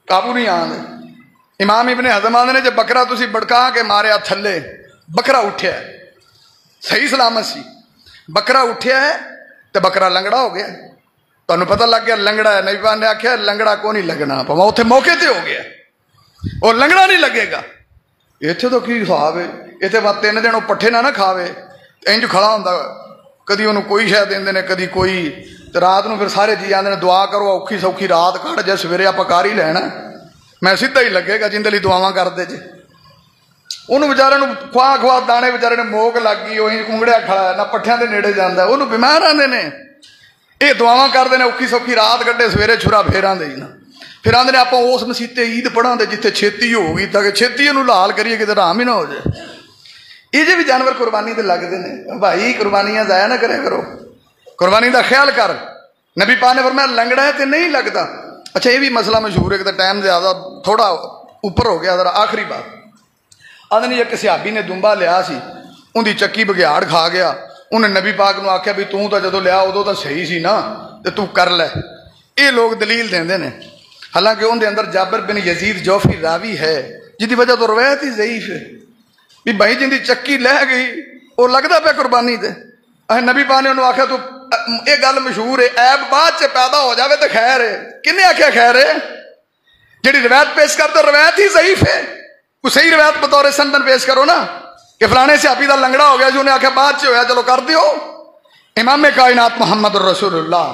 काबू नहीं आते। इमाम इब्ने हज़म आंदे ने जे बकरा तुसी बड़का के मारिया थले, बकरा उठ्या सही सलामत सी, बकरा उठ्या है तो बकरा लंगड़ा हो गया। तुहानू पता लग गया लंगड़ा है। नबी पाक ने आख्या लंगड़ा को नहीं लगना, भावें उत्थे मौके ते हो गया, वो लंगड़ा नहीं लगेगा। इत्थे तो की हिसाब है, इत्थे बात तीन दिन पट्ठे ना ना खावे, इंज खड़ा हुंदा, कदी उन्होंने कोई शह देंदे ने कदी कोई, तो रात को फिर सारे जी आते हैं दुआ करो औखी सौखी रात कट जाए, सवेरे आप कर ही लेना, मैं सीधा ही लगेगा जिंदे लिए दुआवां करते जे। उन्होंने बेचारे खुआ खुआ दाने बेचारे ने मोक लग गई, वही कुंगड़िया खड़ा ना पट्ठिया के नेड़े जाता, उन्होंने बीमार आते हैं, ये दुआवां करते हैं औखी सौखी रात कटे, सवेरे छुरा फेर आते ही ना, फिर आते आप उस मसीते ईद पढ़ाते जिथे छेती होगी, ताकि छेती इनू लाल करिए कि आराम ही ना हो जाए। ये भी जानवर कुरबानी ते लगते हैं भाई, कुरबानियां जाया ना करे करो, कुरबानी का ख्याल कर। नबी पाक ने फरमाया लंगड़ा है तो नहीं लगता। अच्छा ये भी मसला मशहूर है कि टाइम ज्यादा थोड़ा ऊपर हो गया, जरा आखिरी बात आदि नहीं, एक सिहाबी ने दुंबा लिया सी, उनकी चक्की बघियाड़ खा गया, उन्हें नबी पाक ने आख्या भी तू तो जो लिया उदों तो सही सी ना, तो तू कर लै। ये लोग दलील देंदे ने, हालांकि उनके अंदर जाबिर बिन यजीद जोफी रावी है जिसकी वजह तो रवायत ही ज़ईफ है भी भाई जिंदी चक्की लह गई वो लगता पे कुरबानी ते। नबी पाक ने उन्होंने आख्या तू ये गल मशहूर है, ऐब बाद च पैदा हो जाए तो खैर है। किन्ने आख्या खैर है? जी रवायत पेश करते रवायत ही ज़ईफ है, कोई सही रवायत बतौर सनदन पेश करो ना कि फलाने सिहाबी का लंगड़ा हो गया जी, उन्हें आख्या बाद च होया चलो कर दियो। इमाम कायनात मोहम्मद रसूलुल्लाह,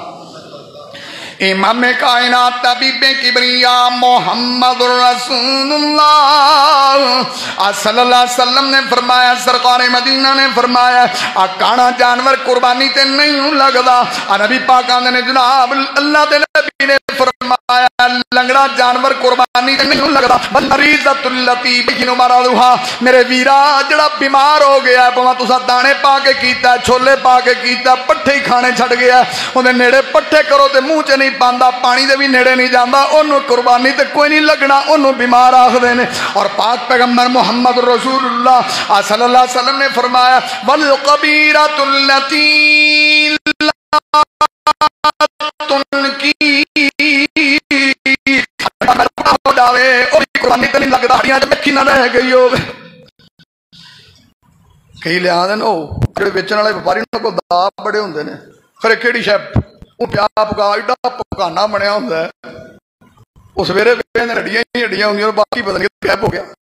इमाम कायनात तबीबे किबरिया मोहम्मद रसूलुल्लाह सल्लल्लाहु अलैहि वसल्लम ने फरमाया, सरकार मदीना ने फरमाया आ काना जानवर कुर्बानी ते नहीं लगदा। नबी पाक आंदे ने जनाब अल्लाह दे नबी ने फरमाया लंगड़ा जानवर कुर्बानी ते नहीं लगदा। मरीज़तुल लती बिनु मरदुहा, मेरे वीरा जड़ा बीमार हो गया, भावें तुसा दाने पा के कीता, छोले पा के कीता, पट्ठे ही खाने छड़ गया, उहदे नेड़े पट्ठे करो ते मुंह च नहीं पांदा, पानी दे भी नेड़े नहीं जाता, उन्होंने कुर्बानी ते कोई नहीं लगना, उन्होंने बीमार आखदे ने। और पाक पैगंबर मोहम्मद रसूलुल्लाह सल्लल्लाहु अलैहि वसल्लम ने फरमाया वल कबीरतुल लती तुनकी कुर्बानी ते नहीं लगदा, हड्डियां च मक्खी ना रह गई हो। कई लिया देन ओ जेड़े बेचण वाले व्यापारी को दाब बड़े हुंदे ने, खरे केड़ी शै प्या पका एडा पकाना बनया होंदा है, उस सवेरे हड्डियां ही हड्डियां होंदियां, बाकी पता नहीं गैप हो गया।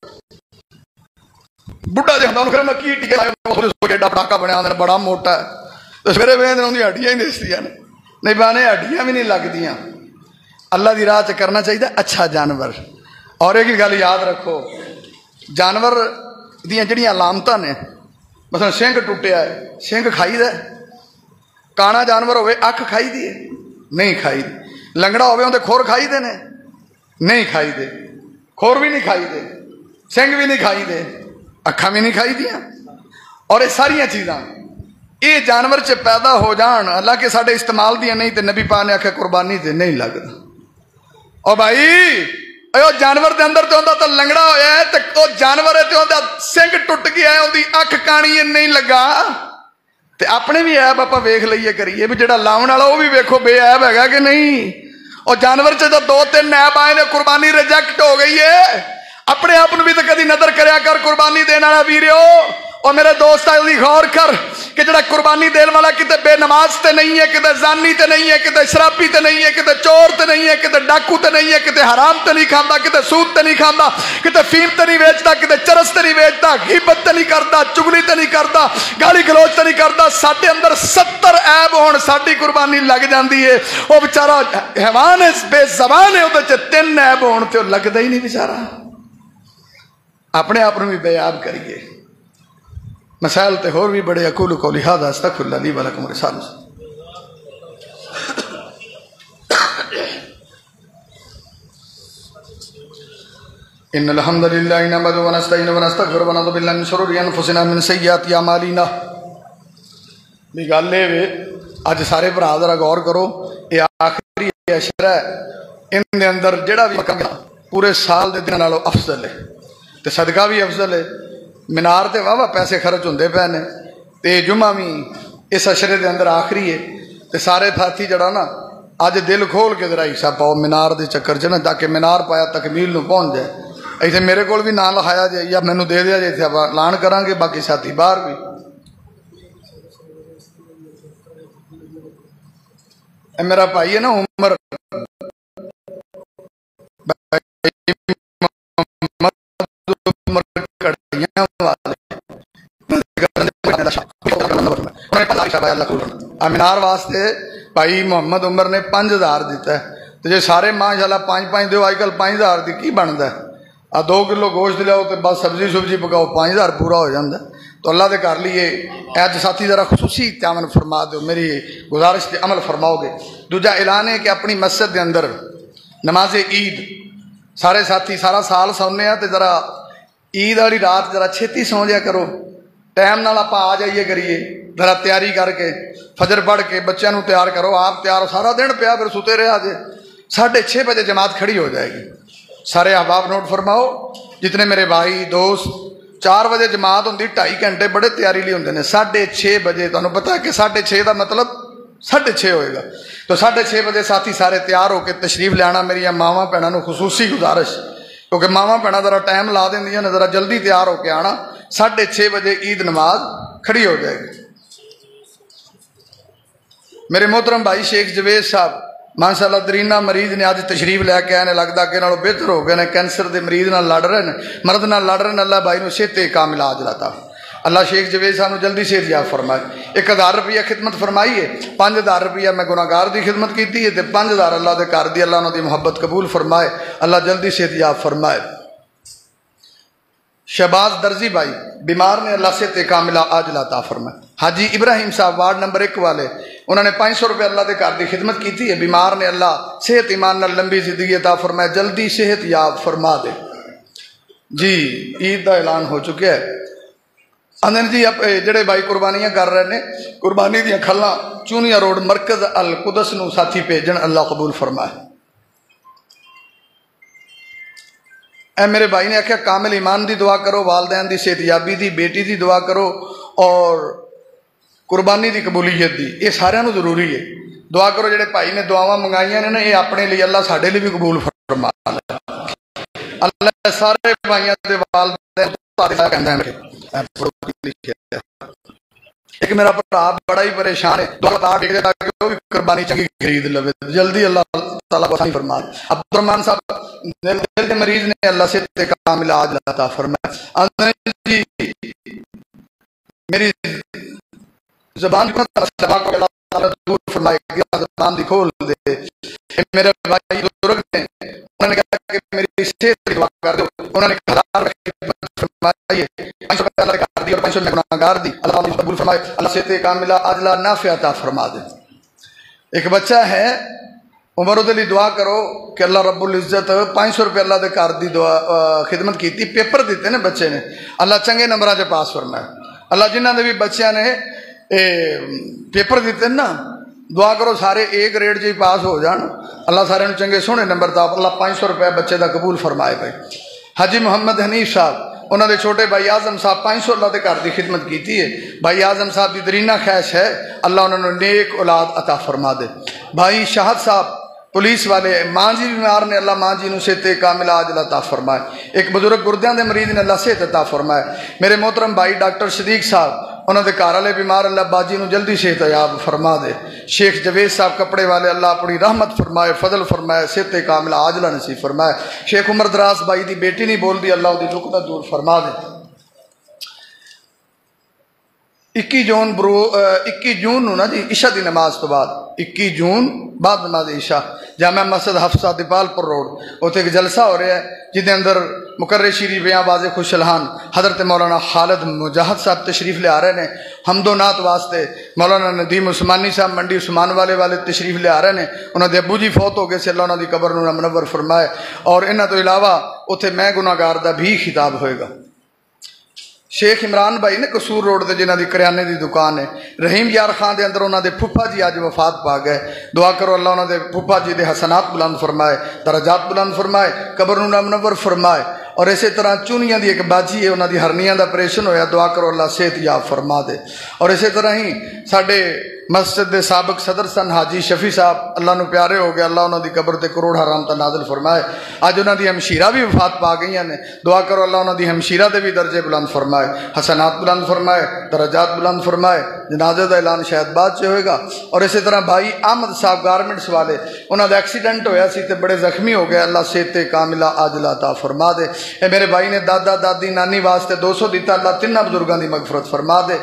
बुढ़ा जो होंदा फिर की टीके लाए एडा पटाका बनया होंदा बड़ा मोटा है, तो सवेरे वेखदे उहदी हड्डियां ही दिसदियां ने। नहीं बाने हड्डियां भी नहीं लगदियां। अल्लाह की राह च करना चाहिए अच्छा जानवर। और एक गल याद रखो, जानवर दियां जिहड़ियां अलामतां ने, मतलब सिंह टुटिया है, सिंह खाई दा, काना जानवर होवे अख खाई दी है नहीं खाई दी, लंगड़ा होवे उहदे खोर खाई दे ने नहीं खाई दे, खोर भी नहीं खाई दे, सिंह भी नहीं खाई दे, अखा भी नहीं खाई दियां। और ये सारिया चीज़ां ये जानवर च पैदा हो जान, हालांकि साडे इस्तेमाल दियां नहीं, तो नबी पाक ने आख्या कुर्बानी ते नहीं लगदा। और भाई ओ जानवर के अंदर तो आंदा तो लंगड़ा होया है, तो जानवर है तो आंदा सिंह टुट गया है, उहदी अख काणी है नहीं लगा, ते अपने भी ऐब आप वेख लीए करिए भी जेड़ा लाउण वाला वो भी वेखो बेऐब है कि नहीं। और जानवर च जो दो तीन ऐब आए ने, कुर्बानी रिजेक्ट हो गई है। अपने आप भी तो कभी नजर करया कर कुर्बानी देने वाला वीरियो। और मेरे दोस्त गौर कर कि जड़ा कुर्बानी देने वाला किते बेनमाज ते नहीं है, किते जानी ते नहीं है, किते शराबी ते नहीं है, किते चोर ते नहीं है, किते डाकू ते नहीं है, किते हराम ते नहीं खाता, किते सूद ते नहीं खाता, किते फीम ते नहीं बेचता, किते चरस ते नहीं बेचता, गिबत ते नहीं करता, चुगली ते नहीं करता, गाली गलोच ते नहीं करता। साडे अंदर सत्तर ऐब होण साडी कुर्बानी लग जाती है। वो बेचारा हैवान है, बेज़बान है, उहदे च तीन ऐब होण ते लगदा ही नहीं बेचारा। अपने आप भी बेयाब करिए। मसाइल तो होर भी बड़े, अकूल कौली हादा अस्तगफिरुल्लाह ली व लकुम रिसालुस। इन्नल हम्दुलिल्लाहि नहमदुहु व नस्तईनुहु व नस्तगफिरुहु व नऊज़ु बिल्लाहि मिन शुरूरि अनफुसिना मिन सय्यिआति अमालिना। भी गल ये वे अज सारे भरा जरा गौर करो, ये आखिरी अशरा है, इन अंदर जिहड़ा भी काम पूरे साल के दिनों नालों अफजल है, तो सदका भी अफजल है। मीनार ते वाह वाह पैसे खर्च होंदे पे ने, ते जुम्मा भी इस अशरे के अंदर आखिरी है, तो सारे साथी जड़ा ना اج دل کھول کے ذرا حصہ پاؤ مینار دے چکر چ نا، تاکہ مینار پایا تکمیل نو پہنچ جائے. ایسے میرے کول بھی نام لکھایا جائے یا مینوں دے دیا جائے، اعلان کران گے باقی ساتھی باہر بھی. اے میرا بھائی ہے نا عمر، مینار واسطے بھائی محمد عمر نے پانچ ہزار دیتا ہے. تو جی سارے ماشاء اللہ پانچ پانچ دو، اج کل پانچ ہزار دی کی بنتا ہے؟ آ دو کلو گوشت لیاؤ تو بس سبزی سبزی پکاؤ، پانچ ہزار پورا ہو جاتا ہے. تو اللہ دے کر لیے اج ساتھی ذرا خصوصی تعاون فرما دو، میری گزارش پہ عمل فرماؤ گے. دوجا اعلان ہے کہ اپنی مسجد دے اندر نماز عید سارے ساتھی سارا سال سونے ہیں، تو ذرا عید والی رات ذرا چھتی سو جایا کرو، ٹائم نال آپ آ جائیے کریے، ذرا تیاری کر کے فجر پڑھ کے بچوں کو تیار کرو، آپ تیار سارا دن پیا پھر ستے رہا جے. ساڑھے چھ بجے جماعت کھڑی ہو جائے گی. سارے احباب نوٹ فرماؤ، جتنے میرے بھائی دوست، چار بجے جماعت ہوتی، ڈھائی گھنٹے بڑے تیاری لی ہوتے ہیں. ساڑھے چھ بجے تمہیں پتا ہے کہ ساڑھے چھ کا مطلب ساڑھے چھ ہوئے گا. تو ساڑھے چھ بجے ساتھی سارے تیار ہو کے تشریف لے آنا. میری ماواں بھنوں خصوصی گزارش، کیونکہ ماواں بھنیں ذرا ٹائم لا دیا، ذرا جلدی تیار ہو کے آنا. ساڑھے چھ بجے عید نماز کھڑی ہو جائے گی. میرے محترم بھائی شیخ جوید صاحب ماشاء اللہ درینا مریض نے اج تشریف لے کے آئے، لگتا کہ نالوں بہتر ہو گئے نے، کینسر دے مریض نال لڑ رہے ہیں، مرد نال لڑ رہے ہیں. اللہ بھائی نو صحت کامل عاجل عطا، اللہ شیخ جوید صاحب نو جلدی صحت یاب فرمائے. ایک ہزار روپیہ خدمت فرمائی ہے، پانچ ہزار روپیہ میں گناہگار دی خدمت کی ہے، پانچ ہزار اللہ دے گھر دی، اللہ انہوں دی محبت قبول فرمائے، اللہ جلدی صحت یاب فرمائے. شہباز درزی بھائی بیمار نے، اللہ صحت کاملہ عاجل عطا فرمائے. حاجی ابراہیم صاحب وارڈ نمبر ایک والے، انہوں نے پانچ سو روپے اللہ دے گھر دی خدمت کی ہے، بیمار نے، اللہ صحت ایمان نال لمبی زندگی عطا فرمائے، جلدی صحت یاب فرما دے. جی عید دا اعلان ہو چکا ہے. اندر جی جڑے بھائی قربانیاں کر رہے ہیں، قربانی دیا کھلاں چونیا روڈ مرکز القدس نو ساتھی بھیجن، اللہ قبول فرمائے. اے میرے بھائی نے آخیا کامل ایمان دی دعا کرو، والدین دی صحت یابی دی، بیٹی دی دعا کرو اور قربانی دی قبولیت دی. یہ سارے نو ضروری ہے. دعا کرو جڑے بھائی نے دعاواں منگائیاں نے نا، یہ اپنے لیے اللہ ساڈے لیے بھی قبول فرما لے. اللہ سارے بھائیاں دے والدین ایک میرا بڑا بڑا ہی پریشان ہے، دعا ٹکے تاکہ وہ بھی قربانی چنگی خرید لے، جلدی اللہ تعالیٰ کو آسانی فرما. عبد الرحمان صاحب دل دل کے مریض نے، اللہ سے کامل عاجل عطا فرمائے. جی میری زبان کو اللہ تعالیٰ دور فرمائے گا، زبان دی کھول دے. میرے بھائی بزرگ نے، انہوں نے کہا کہ میری صحت دعا کر دو، انہوں نے ہزار فرمائیے، پانچ سو اللہ کر دی اور پانچ سو میں گناہگار دی، اللہ تعالیٰ قبول فرمائے، اللہ صحت کاملہ عاجلہ نافع عطا فرما دے. ایک بچہ ہے عمر دے لیے دعا کرو کہ اللہ رب العزت پانچ سو روپے اللہ دے کار دی دعا خدمت کی تھی، پیپر دیتے نے بچے نے، اللہ چنگے نمبروں سے پاس فرمائے. اللہ جنہ دے بھی بچیاں نے پیپر دیتے نا، دعا کرو سارے ایک گریڈ جی پاس ہو جان، اللہ سارے چنگے سونے نمبر تا، اللہ پانچ سو روپے بچے دا قبول فرمائے. بھائی حاجی محمد حنیف صاحب، انہوں نے چھوٹے بھائی اعظم صاحب پانچ سو اللہ دے گھر دی خدمت کی ہے. بھائی اعظم صاحب دی درینا خواہش ہے اللہ انہوں نے نیک اولاد عطا فرما دے. بھائی شاہد صاحب پولیس والے، ماں جی بیمار نے، اللہ ماں جی نو صحت کاملہ عاجل عطا فرمائے. ایک بزرگ گردیاں دے مریض نے، اللہ صحت عطا فرمائے. میرے محترم بھائی ڈاکٹر صدیق صاحب، انہوں نے گھر والے بیمار، اللہ باجی نو جلدی صحت یاب فرما دے. شیخ جوید صاحب کپڑے والے، اللہ اپنی رحمت فرمائے، فضل فرمائے، صحت کاملہ عاجلہ نصیب فرمائے. شیخ عمر دراز بھائی دی بیٹی نہیں بول دی، اللہ دی دکھ دور فرما دے. اکی جون برو اکی جون نو نا جی عشاء دی نماز تو بعد، اکی جون بعد نماز عشاء جامع مسجد حفصہ دیپال پر روڈ، اتنے ایک جلسہ ہو رہا ہے جہد اندر مقرر شیری بیاں باز خوش الحان حضرت مولانا خالد مجاہد صاحب تشریف لے آ رہے ہیں حمد و نعت واسطے. مولانا ندیم عثمانی صاحب منڈی عثمان والے والے تشریف لے آ رہے ہیں، انہوں نے ابو جی فوت ہو گئے سے، اللہ انہوں دی قبر نو منور فرمائے. اور انہوں تو علاوہ اتنے میں گناہگار دا بھی خطاب ہوئے گا. شیخ عمران بھائی نے قصور روڈ دے جنہ دی کریانے دی دکان ہے، رحیم یار خان دے اندر انہوں دے پھپھا جی آج وفات پا گئے. دعا کرو اللہ انہوں دے پھپھا جی دے حسنات بلند فرمائے، درجات بلند فرمائے، قبر نو منور فرمائے. اور اسی طرح چونیاں دی ایک باجی ہے، انہوں دی ہرنیاں دا پریشن ہویا، دعا کرو اللہ صحت یاب فرما دے. اور اسی طرح ہی ساڈے مسجد دے سابق صدر سن حاجی شفیع صاحب اللہ نو پیارے ہو گیا، اللہ انہوں دی قبر تے کروڑ رحمت نازل فرمائے۔ اج انہوں دی ہمشیرہ بھی وفات پا گئی نے، دعا کرو اللہ انہوں دی ہمشیرہ دے بھی درجے بلند فرمائے، حسنات بلند فرمائے، درجات بلند فرمائے۔ جنازے دا اعلان شاید بعد سے ہوئے گا۔ اور اسی طرح بھائی احمد صاحب گارمنٹس والے، انہوں دا ایکسیڈنٹ ہویا سی تے بڑے زخمی ہو گئے، اللہ صحت کاملہ عاجلہ عطا فرما دے۔ اے میرے بھائی نے دادا دادی نانی واسطے دو سو دیتا، اللہ تینوں بزرگاں دی مغفرت فرما دے۔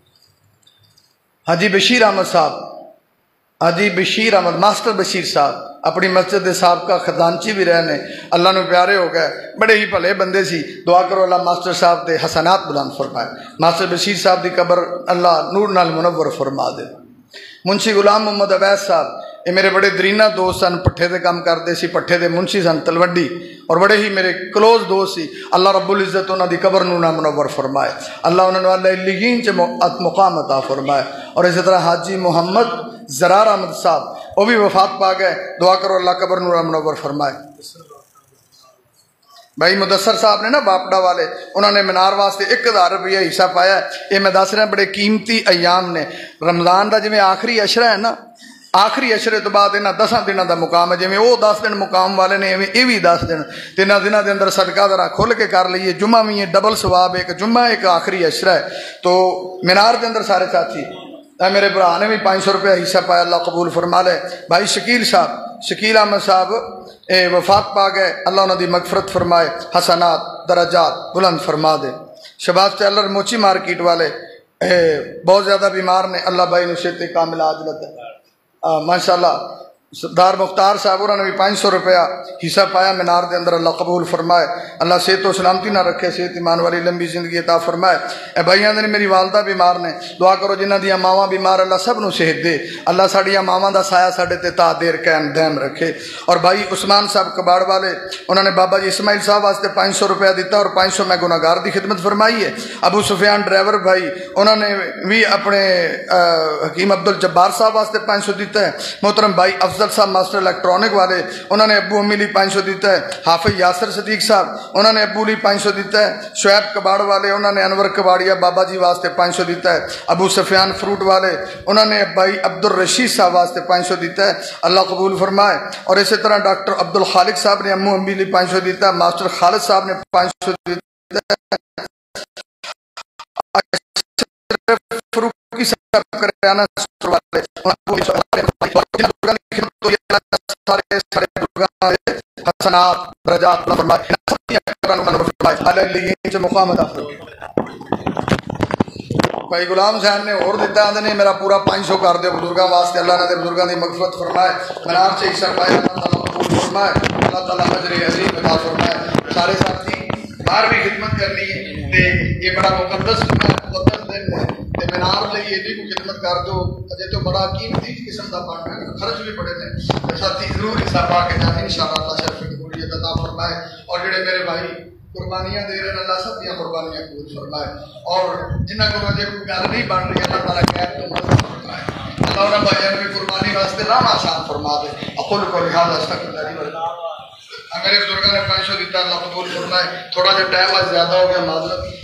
حاجی بشیر احمد صاحب، حاجی بشیر احمد ماسٹر بشیر صاحب اپنی مسجد دے سابقہ خزانچی بھی رہنے، اللہ نو پیارے ہو گئے، بڑے ہی بھلے بندے سی، دعا کرو اللہ ماسٹر صاحب دے حسنات بلند فرمائے، ماسٹر بشیر صاحب دی قبر اللہ نور نال منور فرما دے۔ منشی غلام محمد اویس صاحب، یہ میرے بڑے درینہ دوست سن، پٹھے دے کام کرتے سی، پٹھے دے منشی سن تلوڈی، اور بڑے ہی میرے کلوز دوست سی، اللہ رب العزت انہوں دی قبر نور نال منور فرمائے، اللہ انہوں نے اللہ علیین چ مقام عطا فرمائے۔ اور اسی طرح حاجی محمد زرار احمد صاحب، وہ بھی وفات پا گئے، دعا کرو اللہ قبر نور منور فرمائے۔ بھائی مدثر صاحب نے نا باپڑا والے، انہوں نے مینار واسطے ایک ہزار روپیہ حصہ پایا ہے۔ یہ میں دس رہا بڑے قیمتی ایام نے، رمضان دا جی میں آخری عشرہ ہے نا، آخری عشرے تو بعد انہاں دساں دنوں دا مقام ہے، جی میں وہ دس دن مقام والے نے یہ بھی دس دن، تیناں دنوں دے اندر صدقہ ذرا کھول کے کر لئیے، جمعہ بھی ڈبل ثواب، ایک جمعہ ایک آخری عشرہ ہے۔ تو مینار دے اندر سارے ساتھی، میرے برا نے بھی پانچ سو روپیہ حصہ پایا، اللہ قبول فرما لے۔ بھائی شکیل صاحب، شکیل احمد صاحب اے وفات پا گئے، اللہ انہوں دی مغفرت فرمائے، حسنات درجات بلند فرما دے۔ شباز ٹیلر موچی مارکیٹ والے بہت زیادہ بیمار نے، اللہ بھائی نے صحت کاملہ عاجلہ ماشاءاللہ۔ سردار مختار صاحب انہوں نے بھی پانچ سو روپیہ حصہ پایا مینار دے اندر، اللہ قبول فرمائے، اللہ صحت و سلامتی نہ رکھے، صحت ایمان والی لمبی زندگی عطا فرمائے۔ اے بھائیاں نے میری والدہ بیمار نے، دعا کرو جنہ دیا ماواں بیمار اللہ سب نو صحت دے، اللہ ساڑیاں ماواں دا سایہ ساڑے تے تا دیر قائم دائم رکھے۔ اور بھائی عثمان صاحب کباڑ والے، انہوں نے بابا جی اسماعیل صاحب واسطے پانچ سو روپیہ دیتا اور پانچ سو میں گناہگار دی خدمت فرمائی ہے۔ ابو سفیان ڈرائیور بھائی، انہوں نے بھی اپنے حکیم عبدالجبار صاحب واسطے پانچ سو دیتا ہے۔ محترم بھائی افضل صاحب ماسٹر الیکٹرونک والے، انہوں نے ابو امی لی پانچ سو دیتا ہے۔ حافظ یاسر صدیق صاحب، انہوں نے ابو لی پانچ سو دیتا ہے۔ شعیب کباڑ والے، انہوں نے انور کباڑیا بابا جی واسطے پانچ سو دیتا ہے۔ ابو سفیان فروٹ والے، انہوں نے بھائی عبد الرشید صاحب واسطے پانچ سو دیتا ہے، اللہ قبول فرمائے۔ اور اسی طرح ڈاکٹر عبد الخالق صاحب نے امو امی لی پانچ سو دیتا ہے، ماسٹر خالد صاحب نے پانچ سو دیتا ہے، فروقی صاحب کریانہ سٹور والے، حسنات درجات فرمائے، مقام عطا فرمائے۔ بھائی غلام صاحب نے اور دیتا ہے نے میرا پورا پانچ سو کر دے بزرگاں واسطے، اللہ نے دے بزرگاں دی مغفرت فرمائے، منار سے حصہ پائے، اللہ تعالیٰ قبول فرمائے، اللہ تعالیٰ اجر عظیم عطا فرمائے۔ سارے ساتھی باہر بھی خدمت کرنی ہے تے یہ بڑا مقدس مقدس دن ہے تے منار لئی یہ بھی کو خدمت کر دو، اجے تو بڑا قیمتی قسم دا بن ہے، خرچ بھی بڑے نے، ساتھی ضرور حصہ پا کے جانے انشاءاللہ اللہ شرف کی قبولیت عطا فرمائے۔ اور جڑے میرے بھائی قربانیاں دے رہے ہیں اللہ سب دیا قربانیاں قبول فرمائے، اور جنہ کو مجھے کوئی گل نہیں بن رہی اللہ تعالیٰ غیر تو مدد فرمائے، اللہ انہوں بھائیوں بھی قربانی واسطے راہ آسان فرما دے۔ اقول کو لحاظ استغفر اللہ علیہ وسلم۔ میرے بزرگوں نے پانچ سو دیتا، اللہ قبول فرمائے۔ تھوڑا جا ٹائم آج زیادہ ہو گیا، معذرت۔